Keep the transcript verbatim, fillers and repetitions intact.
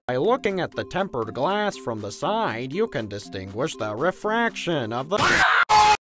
By looking at the tempered glass from the side, you can distinguish the refraction of the